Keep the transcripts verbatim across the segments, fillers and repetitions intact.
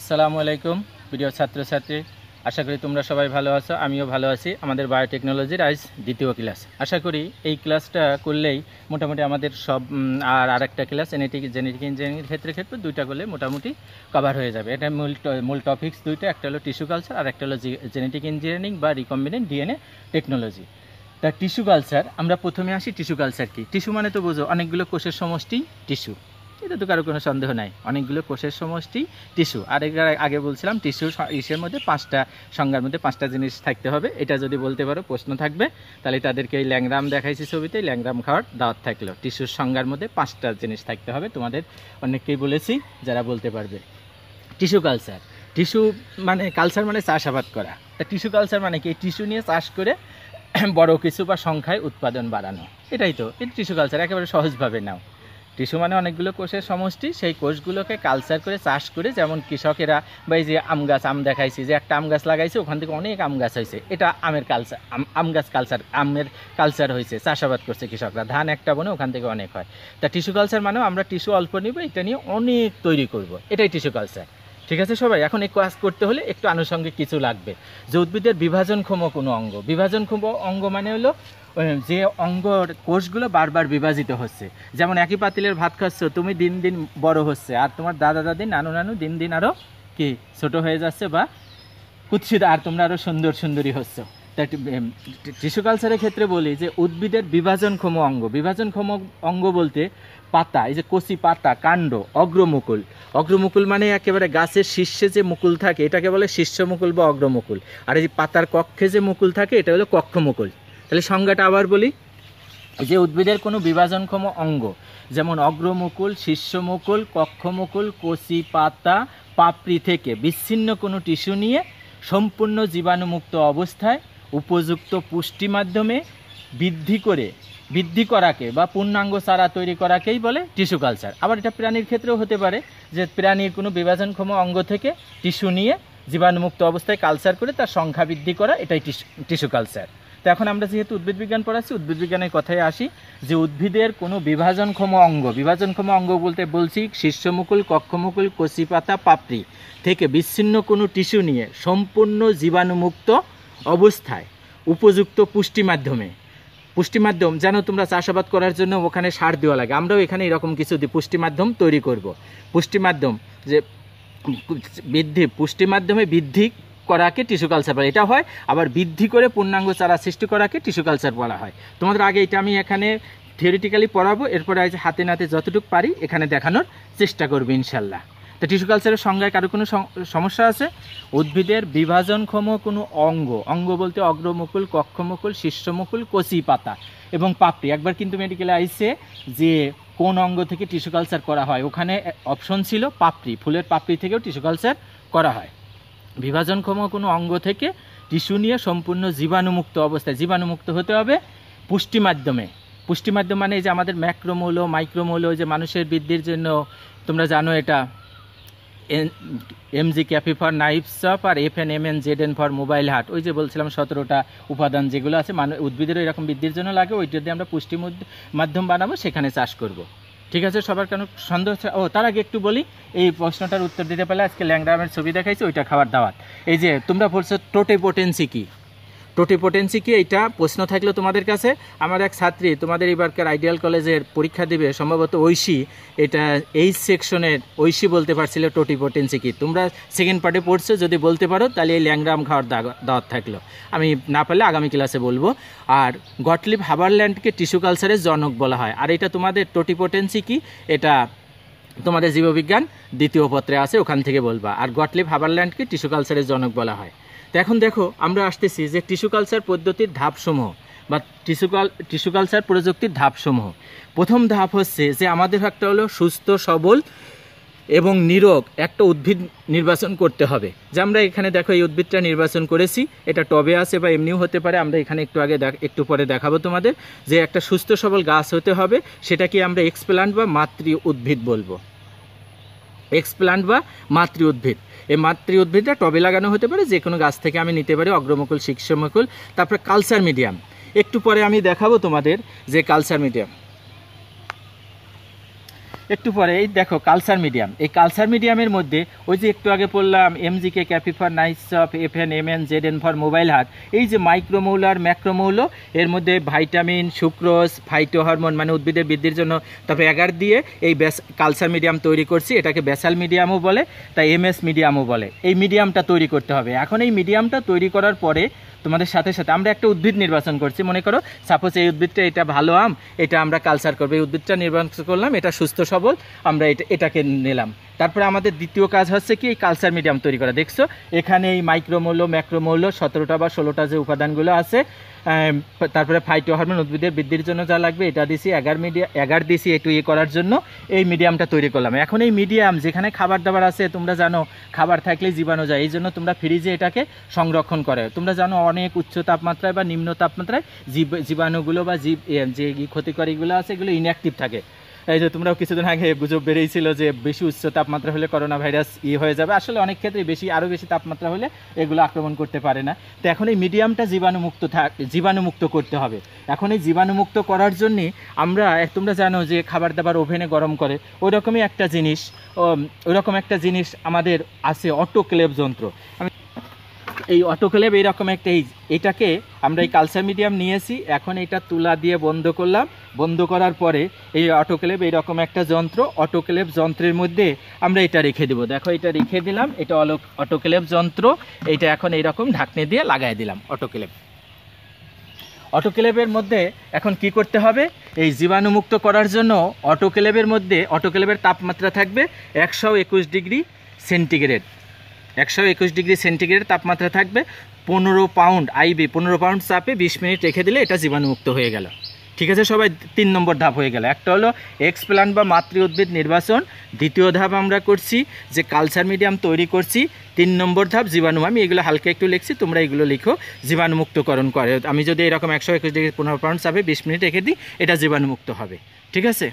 আসসালামু আলাইকুম প্রিয় ছাত্রছাত্রী, আশা করি তোমরা সবাই ভালো আছো। আমিও ভালো আছি। আমাদের বায়োটেকনোলজির আজ দ্বিতীয় ক্লাস। আশা করি এই ক্লাসটা করলেই মোটামুটি আমাদের সব আর আরেকটা ক্লাস জেনেটিক জেনেটিক ইঞ্জিনিয়ারিংয়ের ক্ষেত্রে ক্ষেত্রে দুইটা করলে মোটামুটি কভার হয়ে যাবে। এটা মূল মূল টপিকস দুইটা, একটা হলো টিস্যু কালচার আর একটা হলো জেনেটিক ইঞ্জিনিয়ারিং বা রিকম্বিনেন্ট ডিএনএ টেকনোলজি। তা টিস্যু কালচার, আমরা প্রথমে আসি টিস্যু কালচার কি। টিস্যু মানে তো বোঝো অনেকগুলো কোষের সমষ্টি টিস্যু, এটা তো কারো কোনো সন্দেহ নাই, অনেকগুলো কোষের সমষ্টি টিস্যু। আর এর আগে বলছিলাম টিস্যু ইসের মধ্যে পাঁচটা সংজ্ঞার মধ্যে পাঁচটা জিনিস থাকতে হবে। এটা যদি বলতে পারো প্রশ্ন থাকবে, তাহলে তাদেরকে এই ল্যাংরাম দেখাইছি ছবিতে, ল্যাংরাম খাওয়ার দাওয়াত থাকলো। টিস্যুর সংজ্ঞার মধ্যে পাঁচটা জিনিস থাকতে হবে, তোমাদের অনেককেই বলেছি যারা বলতে পারবে। টিস্যু কালচার, টিস্যু মানে কালচার মানে চাষাবাদ করা। তা টিস্যু কালচার মানে কি? টিস্যু নিয়ে চাষ করে বড় কিছু বা সংখ্যায় উৎপাদন বাড়ানো, এটাই তো এই টিস্যু কালচার। একেবারে সহজভাবে নাও, টিস্যু মানে অনেকগুলো কোষের সমষ্টি, সেই কোষগুলোকে কালচার করে চাষ করে, যেমন কৃষকেরা বা এই যে আম গাছ, আম দেখাইছি যে একটা আম গাছ লাগাইছে, ওখান থেকে অনেক আম গাছ হয়েছে, এটা আমের কালচার, আম গাছ কালচার, আমের কালচার হয়েছে, চাষাবাদ করছে কৃষকরা। ধান একটা বনে ওখান থেকে অনেক হয়। তা টিস্যু কালচার মানেও আমরা টিস্যু অল্প নিব, এটা নিয়ে অনেক তৈরি করব, এটাই টিস্যু কালচার। ঠিক আছে সবাই? এখন এই কাজ করতে হলে একটু আনুষঙ্গিক কিছু লাগবে। যে উদ্ভিদের বিভাজনক্ষম কোনো অঙ্গ, বিভাজনক্ষম অঙ্গ মানে হলো যে অঙ্গর কোষগুলো বারবার বিভাজিত হচ্ছে। যেমন একই পাতিলের ভাত খাচ্ছ, তুমি দিন দিন বড় হচ্ছে, আর তোমার দাদা দাদি নানু নানু দিন দিন আরও কি ছোট হয়ে যাচ্ছে বা কুৎসিত, আর তোমরা আরও সুন্দর সুন্দরী হচ্ছ। তাই টিস্যু কালচারের ক্ষেত্রে বলি যে উদ্ভিদের বিভাজনক্ষম অঙ্গ, বিভাজনক্ষম অঙ্গ বলতে পাতা, এই যে কচি পাতা, কাণ্ড, অগ্রমুকুল। অগ্রমুকুল মানে একেবারে গাছের শীর্ষে যে মুকুল থাকে এটাকে বলে শীর্ষমুকুল বা অগ্রমুকুল। আর এই পাতার কক্ষে যে মুকুল থাকে এটা হলো কক্ষমুকুল। তাহলে সংজ্ঞাটা আবার বলি, যে উদ্ভিদের কোনো বিভাজনক্ষম অঙ্গ যেমন অগ্রমুকুল, শীর্ষমুকুল, কক্ষমুকুল, কচি পাতা, পাপড়ি থেকে বিচ্ছিন্ন কোনো টিস্যু নিয়ে সম্পূর্ণ জীবাণুমুক্ত অবস্থায় উপযুক্ত পুষ্টি মাধ্যমে বৃদ্ধি করে বৃদ্ধি করাকে বা পূর্ণাঙ্গ চারা তৈরি করাকেই বলে টিস্যু কালচার। আবার এটা প্রাণীর ক্ষেত্রেও হতে পারে, যে প্রাণীর কোনো বিভাজনক্ষম অঙ্গ থেকে টিস্যু নিয়ে জীবাণুমুক্ত অবস্থায় কালচার করে তার সংখ্যা বৃদ্ধি করা, এটাই টিস্যু কালচার। তো এখন আমরা যেহেতু উদ্ভিদ বিজ্ঞান পড়াচ্ছি, উদ্ভিদ বিজ্ঞানের কথায় আসি, যে উদ্ভিদের কোনো বিভাজনক্ষম অঙ্গ, বিভাজনক্ষম অঙ্গ বলতে বলছি শীর্ষমুকুল, কক্ষমুকুল, কচি পাতা, পাপড়ি থেকে বিচ্ছিন্ন কোনো টিস্যু নিয়ে সম্পূর্ণ জীবাণুমুক্ত অবস্থায় উপযুক্ত পুষ্টি মাধ্যমে, পুষ্টি মাধ্যম যেন তোমরা চাষাবাদ করার জন্য ওখানে সার দেওয়া লাগে, আমরাও এখানে এরকম কিছু পুষ্টি মাধ্যম তৈরি করব। পুষ্টি মাধ্যম যে বৃদ্ধি, পুষ্টি মাধ্যমে বৃদ্ধি করাকে টিস্যু কালচার বলা এটা হয়। আবার বৃদ্ধি করে পূর্ণাঙ্গ চারা সৃষ্টি করাকে টিস্যু কালচার বলা হয়। তোমাদের আগে এটা আমি এখানে থিওরিটিক্যালি পড়াবো, এরপরে আজ হাতে নাতে যতটুকু পারি এখানে দেখানোর চেষ্টা করবো ইনশাল্লাহ। তো টিস্যু কালচারের সংজ্ঞায় কারো কোনো সমস্যা আছে? উদ্ভিদের বিভাজনক্ষম কোনো অঙ্গ, অঙ্গ বলতে অগ্রমুকুল, কক্ষমুকুল, শীর্ষমুকুল, কচি পাতা এবং পাপড়ি। একবার কিন্তু মেডিকেলে আইসে যে কোন অঙ্গ থেকে টিস্যু কালচার করা হয়, ওখানে অপশন ছিল পাপড়ি, ফুলের পাপড়ি থেকেও টিস্যু কালচার করা হয়। বিভাজনক্ষম কোনো অঙ্গ থেকে টিস্যু নিয়ে সম্পূর্ণ জীবাণুমুক্ত অবস্থায়, জীবাণুমুক্ত হতে হবে পুষ্টি মাধ্যমে। পুষ্টি মাধ্যম মানে এই যে আমাদের ম্যাক্রোমৌল, মাইক্রোমৌল, যে মানুষের বৃদ্ধির জন্য তোমরা জানো এটা এম জি ক্যাপি ফর নাইফ চপ আর F N M N Z N for mobile হাট, ওই যে বলছিলাম সতেরোটা উপাদান যেগুলো আছে মানুষ উদ্ভিদেরও এরকম বৃদ্ধির জন্য লাগে, ওইটা দিয়ে আমরা পুষ্টি মাধ্যম বানাবো, সেখানে চাষ করব। ঠিক আছে সবার কেন সন্দেহ? ও তার আগে একটু বলি, এই প্রশ্নটার উত্তর দিতে পারলে আজকে ল্যাংরামের ছবি দেখাইছি, ওইটা খাবার দাওয়াত। এই যে তোমরা বলছো টোটিপোটেন্সি কি, টোটিপোটেন্সি কি এইটা প্রশ্ন থাকলো তোমাদের কাছে। আমার এক ছাত্রী তোমাদের এবারকার আইডিয়াল কলেজের পরীক্ষা দিবে সম্ভবত ঐশী, এটা এইচ সেকশনের ঐশী বলতে পারছিল টোটিপোটেন্সি কি। তোমরা সেকেন্ড পার্টে পড়ছো, যদি বলতে পারো তাহলে এই ল্যাংরাম খাওয়ার দাওয়াত থাকলো, আমি না পারলে আগামী ক্লাসে বলবো। আর গটলিব হাবারল্যান্ডকে টিস্যু কালচারের জনক বলা হয়। আর এটা তোমাদের টোটিপোটেন্সি কি, এটা তোমাদের জীববিজ্ঞান দ্বিতীয় পত্রে আছে, ওখান থেকে বলবা। আর গটলিব হাবারল্যান্ডকে টিস্যু কালচারের জনক বলা হয়। তো এখন দেখো আমরা আসতেছি যে টিস্যু কালচার পদ্ধতির ধাপসমূহ বা টিস্যু কাল টিস্যু কালচার প্রযুক্তির ধাপসমূহ। প্রথম ধাপ হচ্ছে যে আমাদের একটা হলো সুস্থ সবল এবং নিরোগ একটা উদ্ভিদ নির্বাচন করতে হবে। যে আমরা এখানে দেখো এই উদ্ভিদটা নির্বাচন করেছি, এটা টবে আছে বা এমনিও হতে পারে, আমরা এখানে একটু আগে একটু পরে দেখাবো তোমাদের, যে একটা সুস্থ সবল গাছ হতে হবে, সেটাকে আমরা এক্সপ্ল্যান্ট বা মাতৃ উদ্ভিদ বলবো। এক্সপ্ল্যান্ট বা মাতৃ উদ্ভিদ, এই মাতৃ উদ্ভিদটা টবে লাগানো হতে পারে, যে কোনো গাছ থেকে আমি নিতে পারি, অগ্রমুকুল, শীর্ষমুকুল। তারপরে কালচার মিডিয়াম, একটু পরে আমি দেখাবো তোমাদের যে কালচার মিডিয়াম। একটু পরে এই দেখো কালচার মিডিয়াম, এই কালচার মিডিয়ামের মধ্যে ওই যে একটু আগে বললাম এমজিকে, ক্যাপিফার, নাইসফ, F N, M N, Z N for mobile হাত, এই যে মাইক্রোমৌল আর ম্যাক্রোমৌল, এর মধ্যে ভাইটামিন, সুক্রোজ, ফাইটো হরমোন মানে উদ্ভিদের বৃদ্ধির জন্য, তবে এগার দিয়ে এই বেস কালচার মিডিয়াম তৈরি করছি। এটাকে বেসাল মিডিয়ামও বলে, তাই এমএস মিডিয়ামও বলে। এই মিডিয়ামটা তৈরি করতে হবে। এখন এই মিডিয়ামটা তৈরি করার পরে তোমাদের সাথে সাথে আমরা একটা উদ্ভিদ নির্বাচন করছি। মনে করো সাপোজ এই উদ্ভিদটা, এটা ভালো আম, এটা আমরা কালচার করবো। এই উদ্ভিদটা নির্বাচন করলাম, এটা সুস্থ সবল, আমরা এটা এটাকে নিলাম। তারপরে আমাদের দ্বিতীয় কাজ হচ্ছে কি এই কালচার মিডিয়াম তৈরি করা। দেখছো এখানে এই মাইক্রোমৌল, ম্যাক্রোমৌল সতেরোটা বা ষোলোটা যে উপাদানগুলো আছে, তারপরে ফাইটো হরমোন উদ্ভিদের বৃদ্ধির জন্য যা লাগবে এটা দিছি, এগার মিডিয়া এগার দিছি একটু ইয়ে করার জন্য এই মিডিয়ামটা তৈরি করলাম। এখন এই মিডিয়াম যেখানে খাবার দাবার আছে, তোমরা জানো খাবার থাকলে জীবাণু যায়, এই জন্য তোমরা ফ্রিজে এটাকে সংরক্ষণ করে। তোমরা জানো অনেক উচ্চ তাপমাত্রায় বা নিম্ন তাপমাত্রায় জীব জীবাণুগুলো বা জীব যে ক্ষতিকারীগুলো আছে এগুলো ইনঅ্যাক্টিভ থাকে। এই যে তোমরাও কিছুদিন আগে গুজব বেরিয়েছিল যে বেশি উচ্চ তাপমাত্রা হলে করোনা ভাইরাস ই হয়ে যাবে। আসলে অনেক ক্ষেত্রে বেশি আরও বেশি তাপমাত্রা হলে এগুলো আক্রমণ করতে পারে না। তো এখন এই মিডিয়ামটা জীবাণুমুক্ত থাক জীবাণুমুক্ত করতে হবে। এখন এই জীবাণুমুক্ত করার জন্যে আমরা, তোমরা জানো যে খাবার দাবার ওভেনে গরম করে, ওই রকমই একটা জিনিস ওই রকম একটা জিনিস আমাদের আছে অটোক্লেভ যন্ত্র। আমি এই অটোক্লেভ এইরকম একটা, এই এটাকে আমরা এই কালচার মিডিয়াম নিয়েছি। এখন এটা তুলা দিয়ে বন্ধ করলাম। বন্ধ করার পরে এই অটোক্লেভ এইরকম একটা যন্ত্র, অটোক্লেভ যন্ত্রের মধ্যে আমরা এটা রেখে দেবো। দেখো এটা রেখে দিলাম, এটা হলো অটোক্লেভ যন্ত্র। এইটা এখন এইরকম ঢাকনি দিয়ে লাগাই দিলাম অটোক্লেভ। অটোক্লেভের মধ্যে এখন কি করতে হবে, এই জীবাণুমুক্ত করার জন্য অটোক্লেভের মধ্যে অটোক্লেভের তাপমাত্রা থাকবে একশো একুশ ডিগ্রি সেন্টিগ্রেড। একশো একুশ ডিগ্রি সেন্টিগ্রেড তাপমাত্রা থাকবে। পনেরো পাউন্ড আইবি, পনেরো পাউন্ড চাপে বিশ মিনিট রেখে দিলে এটা জীবাণুমুক্ত হয়ে গেল। ঠিক আছে সবাই, তিন নম্বর ধাপ হয়ে গেল। একটা হলো এক্সপ্ল্যান্ট বা মাতৃ উদ্ভিদ নির্বাচন। দ্বিতীয় ধাপ আমরা করছি যে কালচার মিডিয়াম তৈরি করছি। তিন নম্বর ধাপ জীবাণু, আমি এগুলো হালকা একটু লিখছি, তোমরা এগুলো লিখো। জীবাণুমুক্তকরণ করে আমি যদি এরকম একশো একুশ ডিগ্রি পনেরো পাউন্ড চাপে বিশ মিনিট রেখে দিই, এটা জীবাণুমুক্ত হবে। ঠিক আছে,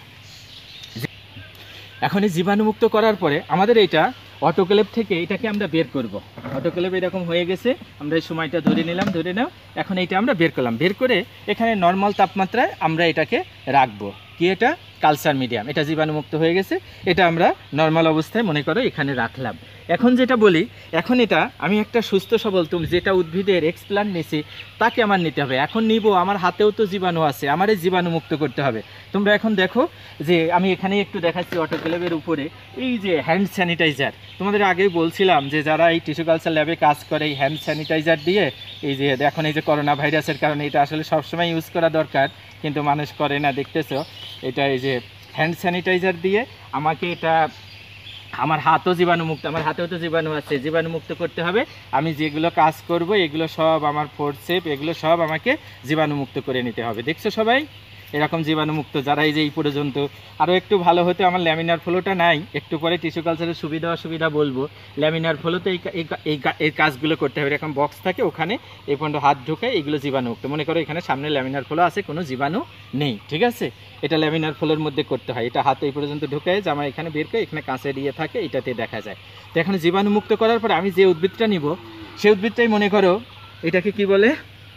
এখন এই জীবাণুমুক্ত করার পরে আমাদের এটা অটোক্লেভ থেকে এটাকে আমরা বের করব। অটোক্লেভ এরকম হয়ে গেছে, আমরা এই সময়টা ধরে নিলাম, ধরে নাও। এখন এইটা আমরা বের করলাম, বের করে এখানে নর্মাল তাপমাত্রায় আমরা এটাকে রাখবো। কি এটা কালচার মিডিয়াম, এটা জীবাণুমুক্ত হয়ে গেছে। এটা আমরা নর্মাল অবস্থায় মনে করো এখানে রাখলাম। এখন যেটা বলি, এখন এটা আমি একটা সুস্থ সবল, তুমি যেটা উদ্ভিদের এক্সপ্ল্যান্ট নিছি তাকে আমার নিতে হবে। এখন নিব, আমার হাতেও তো জীবাণু আছে, আমার এই জীবাণুমুক্ত করতে হবে। তোমরা এখন দেখো যে আমি এখানে একটু দেখাচ্ছি অটোক্লেভের উপরে এই যে হ্যান্ড স্যানিটাইজার। তোমাদের আগেই বলছিলাম যে যারা এই টিস্যু কালচার ল্যাবে কাজ করে এই হ্যান্ড স্যানিটাইজার দিয়ে, এই যে এখন এই যে করোনা ভাইরাসের কারণে এটা আসলে সবসময় ইউজ করা দরকার, কিন্তু মানুষ করে না, দেখতেছো। এটা এই যে হ্যান্ড স্যানিটাইজার দিয়ে আমাকে এটা, আমার হাতও জীবাণুমুক্ত, আমার হাতেও তো জীবাণু আছে, জীবাণুমুক্ত করতে হবে। আমি যেগুলো কাজ করব এগুলো সব আমার ফোর্সেপ, এগুলো সব আমাকে জীবাণুমুক্ত করে নিতে হবে। দেখছো সবাই এরকম জীবাণুমুক্ত যারা এই যে এই পর্যন্ত। আরও একটু ভালো হতে আমার ল্যামিনার ফ্লোটা নাই, একটু পরে টিস্যু কালচারের সুবিধা অসুবিধা বলবো। ল্যামিনার ফ্লোতে এই এই কাজগুলো করতে হবে। এরকম বক্স থাকে, ওখানে এই পর্যন্ত হাত ঢুকে এগুলো জীবাণুমুক্ত। মনে করো এখানে সামনে ল্যামিনার ফ্লো আছে, কোনো জীবাণু নেই। ঠিক আছে, এটা ল্যামিনার ফ্লোর মধ্যে করতে হয়। এটা হাত এই পর্যন্ত ঢুকে জামা এখানে বের করে এখানে কাঁচের ইয়ে থাকে, এটাতে দেখা যায়। তো এখানে জীবাণুমুক্ত করার পরে আমি যে উদ্ভিদটা নিব সেই উদ্ভিদটাই মনে করো এটাকে কি বলে,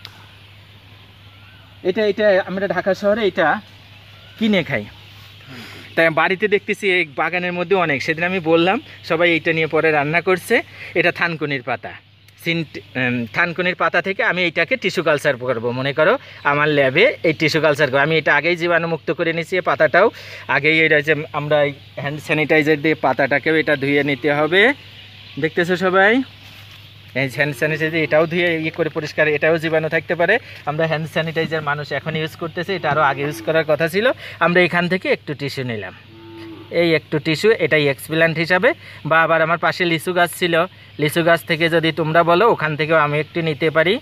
এটা এটা আমরা ঢাকা শহরে এটা কিনে খাই। তাই বাড়িতে দেখতেছি এই বাগানের মধ্যে অনেক, সেদিন আমি বললাম সবাই এইটা নিয়ে পরে রান্না করছে। এটা থানকুনির পাতা, সিন্ট থানকুনির পাতা থেকে আমি এইটাকে টিস্যু কালচার করবো। মনে করো আমার ল্যাবে এই টিস্যু কালচার করবো। আমি এটা আগেই জীবাণুমুক্ত করে নিয়েছি, পাতাটাও আগেই। এটা যে আমরা হ্যান্ড স্যানিটাইজার দিয়ে পাতাটাকেও এটা ধুয়ে নিতে হবে। দেখতেছো সবাই, এই হ্যান্ড স্যানিটাইজার এটাও ধুয়ে ইয়ে করে পরিষ্কার, এটাও জীবাণু থাকতে পারে। আমরা হ্যান্ড স্যানিটাইজার মানুষ এখন ইউজ করতেছে, এটা আরও আগে ইউজ করার কথা ছিল। আমরা এখান থেকে একটু টিস্যু নিলাম, এই একটু টিস্যু, এটাই এক্সপ্ল্যান্ট হিসাবে। বা আবার আমার পাশে লিচু গাছ ছিল, লিচু গাছ থেকে যদি তোমরা বলো ওখান থেকেও আমি একটু নিতে পারি।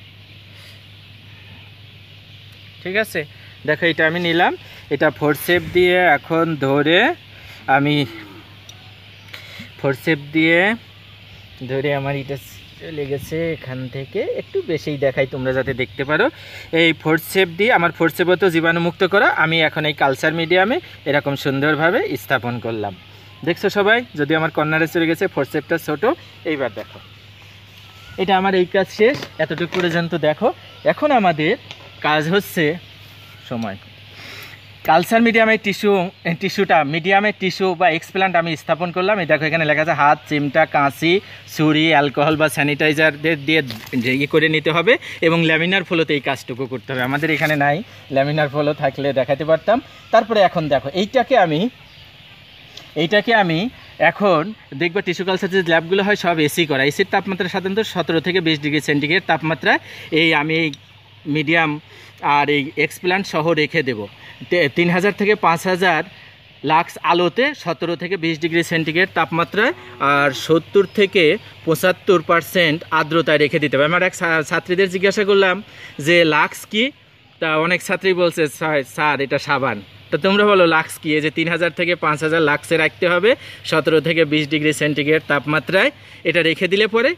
ঠিক আছে, দেখো এটা আমি নিলাম। এটা ফোর্সেপ দিয়ে এখন ধরে আমি ফোর্সেপ দিয়ে ধরে আমার এটা চলে গেছে এখান থেকে, একটু বেশিই দেখাই তোমরা যাতে দেখতে পারো। এই ফোর্সেপ দিয়ে আমার ফোর্সেপও তো জীবাণুমুক্ত করা, আমি এখন এই কালচার মিডিয়ামে এরকম সুন্দরভাবে স্থাপন করলাম। দেখছো সবাই, যদি আমার কর্নারে চলে গেছে, ফোর্সেপটা ছোট। এইবার দেখো এটা আমার এই কাজ শেষ, এতটুকু পর্যন্ত দেখো। এখন আমাদের কাজ হচ্ছে সময়, কালচার মিডিয়ামের টিস্যু টিস্যুটা মিডিয়ামের টিস্যু বা এক্সপ্ল্যান্ট আমি স্থাপন করলাম। এই দেখো এখানে লেখা আছে হাত, চিমটা, কাঁচি, ছুরি, অ্যালকোহল বা স্যানিটাইজারদের দিয়ে ইয়ে করে নিতে হবে এবং ল্যামিনার ফ্লোতে এই কাজটুকু করতে হবে। আমাদের এখানে নাই, ল্যামিনার ফ্লো থাকলে দেখাতে পারতাম। তারপরে এখন দেখো এইটাকে আমি এইটাকে আমি এখন দেখবো টিস্যু কালচার যে ল্যাবগুলো হয় সব এসি করা। এসির তাপমাত্রা সাধারণত সতেরো থেকে বিশ ডিগ্রি সেন্টিগ্রেড তাপমাত্রায় এই আমি এই মিডিয়াম আর এই এক্সপ্ল্যান্ট সহ রেখে দেবো তিন হাজার থেকে পাঁচ হাজার লাক্স আলোতে সতেরো থেকে বিশ ডিগ্রি সেন্টিগ্রেড তাপমাত্রায় আর সত্তর থেকে পঁচাত্তর পারসেন্ট আর্দ্রতায় রেখে দিতে হবে। আমার এক ছাত্রীদের জিজ্ঞাসা করলাম যে লাক্স কি, তা অনেক ছাত্রী বলছে স্যার এটা সাবান। তো তোমরা বলো লাক্স কি? এই যে তিন হাজার থেকে পাঁচ হাজার লাক্সে রাখতে হবে সতেরো থেকে বিশ ডিগ্রি সেন্টিগ্রেড তাপমাত্রায়। এটা রেখে দিলে পরে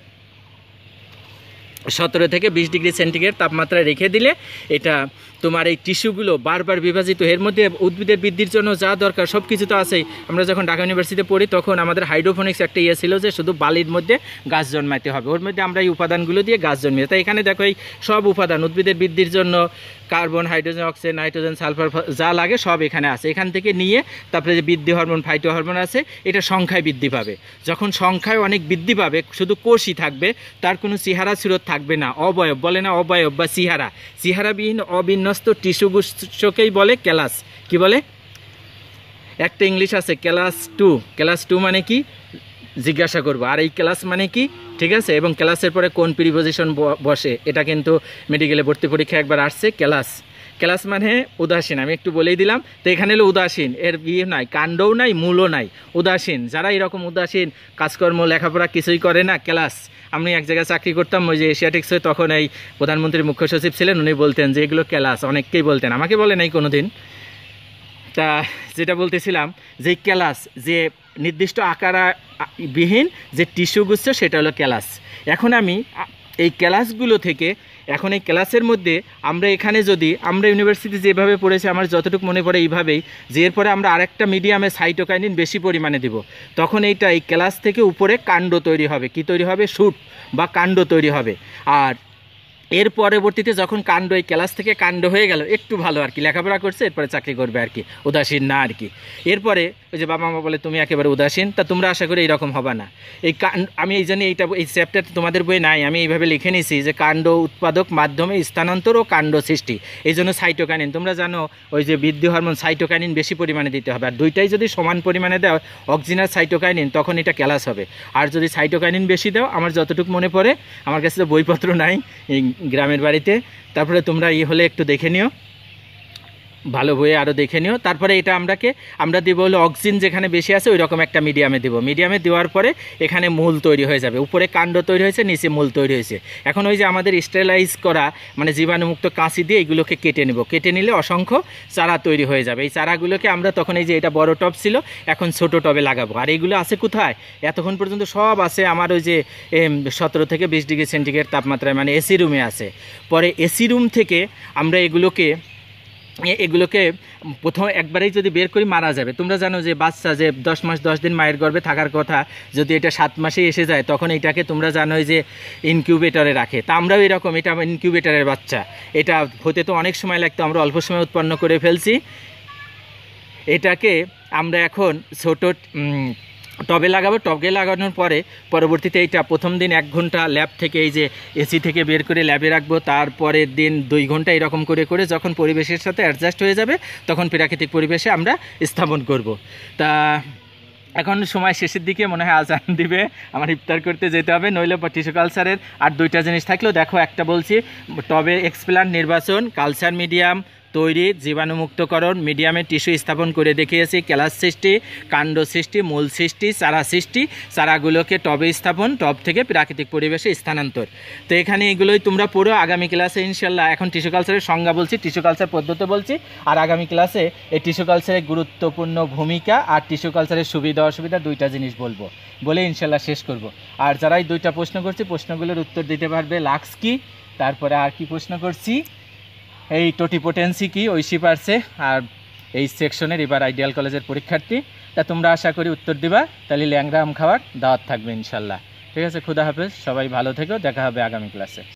সতেরো থেকে বিশ ডিগ্রি সেন্টিগ্রেড তাপমাত্রায় রেখে দিলে এটা তোমার এই টিস্যুগুলো বারবার বিভাজিত, এর মধ্যে উদ্ভিদের বৃদ্ধির জন্য যা দরকার সব কিছু তো আছেই। আমরা যখন ঢাকা ইউনিভার্সিটিতে পড়ি তখন আমাদের হাইড্রোফোনিক্স একটা ইয়ে ছিল যে শুধু বালির মধ্যে গাছ জন্মাতে হবে, ওর মধ্যে আমরা এই উপাদানগুলো দিয়ে গাছ জন্মিয়ে। তাই এখানে দেখো এই সব উপাদান উদ্ভিদের বৃদ্ধির জন্য carbon, hydrogen, oxygen, nitrogen, sulphur যা লাগে সব এখানে আছে। এখান থেকে নিয়ে তারপরে যে বৃদ্ধি হরমোন, ফাইটো হরমোন আছে, এটা সংখ্যায় বৃদ্ধি পাবে। যখন সংখ্যায় অনেক বৃদ্ধি পাবে শুধু কোষই থাকবে, তার কোনো চেহারা সুরত থাকবে না, অবয়ব বলে না অবয়ব বা চেহারা, চেহারাবিহীন অবিন্যস্ত টিস্যুগুচ্ছকেই বলে ক্যালাস। কি বলে? একটা ইংলিশ আছে ক্যালাস টু। ক্যালাস টু মানে কি জিজ্ঞাসা করবো, আর এই ক্লাস মানে কি, ঠিক আছে? এবং ক্লাসের পরে কোন প্রিপোজিশন বসে এটা কিন্তু মেডিকেলে ভর্তি পরীক্ষা একবার আসছে। ক্লাস ক্লাস মানে উদাসীন, আমি একটু বলেই দিলাম। তো এখানে হলো উদাসীন, এর ইয়ে নাই, কাণ্ডও নাই, মূলও নাই, উদাসীন। যারা এরকম উদাসীন, কাজকর্ম লেখাপড়া কিছুই করে না, ক্লাস। আমি এক জায়গায় চাকরি করতাম, ওই যে এশিয়াটিক্স হয়ে, তখন এই প্রধানমন্ত্রীর মুখ্য সচিব ছিলেন, উনি বলতেন যে এগুলো ক্লাস, অনেককেই বলতেন, আমাকে বলে নাই কোনো দিন। তা যেটা বলতেছিলাম যে ক্যালাস, যে নির্দিষ্ট আকার বিহীন যে টিস্যুগুচ্ছ সেটা হলো ক্যালাস। এখন আমি এই ক্যালাসগুলো থেকে এখন এই ক্লাসের মধ্যে আমরা এখানে যদি আমরা ইউনিভার্সিটি যেভাবে পড়েছি আমার যতটুকু মনে পড়ে এইভাবেই, যে এরপরে আমরা আরেকটা মিডিয়ামে সাইটোকাইনিন বেশি পরিমাণে দেব, তখন এইটা এই ক্লাস থেকে উপরে কাণ্ড তৈরি হবে। কি তৈরি হবে? শুট বা কাণ্ড তৈরি হবে। আর এর পরবর্তীতে যখন কাণ্ড এই ক্লাস থেকে কাণ্ড হয়ে গেল, একটু ভালো আর কি, লেখাপড়া করছে এরপরে চাকরি করবে আর কি, উদাসীন না আর কি। এরপরে ওই যে বাবা মা বলে তুমি একেবারে উদাসীন, তা তোমরা আশা করি এইরকম হবে না। এই কাণ্ড আমি এই জন্য এইটা এই চ্যাপ্টার তোমাদের বই নাই, আমি এইভাবে লিখে নিয়েছি যে কাণ্ড উৎপাদক মাধ্যমে স্থানান্তর ও কাণ্ড সৃষ্টি, এই জন্য সাইটোকাইনিন। তোমরা জানো ওই যে বৃদ্ধি হরমোন সাইটোকাইনিন বেশি পরিমাণে দিতে হবে, আর দুইটাই যদি সমান পরিমাণে দাও অক্সিজেন আর সাইটোকাইনিন, তখন এটা ক্যালাস হবে। আর যদি সাইটোকাইনিন বেশি দাও, আমার যতটুকু মনে পড়ে, আমার কাছে তো বইপত্র নাই এই গ্রামের বাড়িতে, তারপরে তোমরা ই হলে একটু দেখে নিও, ভালো বইয়ে আরও দেখে নিও। তারপরে এটা আমরাকে আমরা দেব হলো অক্সিজেন যেখানে বেশি আছে ওই রকম একটা মিডিয়ামে দেবো। মিডিয়ামে দেওয়ার পরে এখানে মূল তৈরি হয়ে যাবে, উপরে কাণ্ড তৈরি হয়েছে, নিচে মূল তৈরি হয়েছে। এখন ওই যে আমাদের স্টেরিলাইজ করা মানে জীবাণুমুক্ত কাঁচি দিয়ে এগুলোকে কেটে নেব, কেটে নিলে অসংখ্য চারা তৈরি হয়ে যাবে। এই চারাগুলোকে আমরা তখন এই যে এটা বড় টব ছিল, এখন ছোট টবে লাগাবো। আর এইগুলো আছে কোথায়? এতক্ষণ পর্যন্ত সব আছে আমার ওই যে সতেরো থেকে বিশ ডিগ্রি সেন্টিগ্রেড তাপমাত্রায়, মানে এসি রুমে আছে। পরে এসি রুম থেকে আমরা এগুলোকে এগুলোকে প্রথম একবারেই যদি বের করি মারা যাবে। তোমরা জানো যে বাচ্চা যে দশ মাস দশ দিন মায়ের গর্ভে থাকার কথা, যদি এটা সাত মাসে এসে যায় তখন এটাকে তোমরা জানো যে ইনকিউবেটরে রাখে। তা আমরাও এরকম, এটা ইনকিউবেটরের বাচ্চা, এটা হতে তো অনেক সময় লাগতো, আমরা অল্প সময় উৎপন্ন করে ফেলছি। এটাকে আমরা এখন ছোটো টবে লাগাবো। টবে লাগানোর পরে পরবর্তীতে এইটা প্রথম দিন এক ঘন্টা ল্যাব থেকে এই যে এসি থেকে বের করে ল্যাবে রাখবো, তারপরের দিন দুই ঘন্টা এরকম করে করে যখন পরিবেশের সাথে অ্যাডজাস্ট হয়ে যাবে তখন প্রাকৃতিক পরিবেশে আমরা স্থাপন করব। তা এখন সময় শেষের দিকে মনে হয় আজান দিবে, আমার ইফতার করতে যেতে হবে, নইলে টিস্যু কালচারের আর দুইটা জিনিস থাকলেও দেখো, একটা বলছি টবে এক্সপ্ল্যান্ট নির্বাচন, কালচার মিডিয়াম তৈরি, জীবাণুমুক্তকরণ, মিডিয়ামে টিস্যু স্থাপন করে দেখিয়েছি, ক্যালাস সৃষ্টি, কাণ্ড সৃষ্টি, মূল সৃষ্টি, চারা সৃষ্টি, চারাগুলোকে টবে স্থাপন, টব থেকে প্রাকৃতিক পরিবেশে স্থানান্তর। তো এখানে এগুলোই তোমরা পড়ো। আগামী ক্লাসে ইনশাল্লাহ এখন টিস্যু কালচারের সংজ্ঞা বলছি, টিস্যু কালচার পদ্ধতি বলছি, আর আগামী ক্লাসে এই টিস্যু কালচারের গুরুত্বপূর্ণ ভূমিকা আর টিস্যু কালচারের সুবিধা অসুবিধা দুইটা জিনিস বলবো, বলে ইনশাল্লাহ শেষ করব। আর যারা এই দুইটা প্রশ্ন করছি প্রশ্নগুলোর উত্তর দিতে পারবে লাক্স কি, তারপরে আর কি প্রশ্ন করছি এই টোটিপোটেন্সি কি, ঐশী পারছে, আর এই সেকশনের এবার আইডিয়াল কলেজের পরীক্ষার্থী। তা তোমরা আশা করি উত্তর দিবা, তাহলে ল্যাংড়া আম খাওয়ার দাওয়াত থাকবে ইনশাল্লাহ। ঠিক আছে, খুদা হাফেজ, সবাই ভালো থেকো, দেখা হবে আগামী ক্লাসে।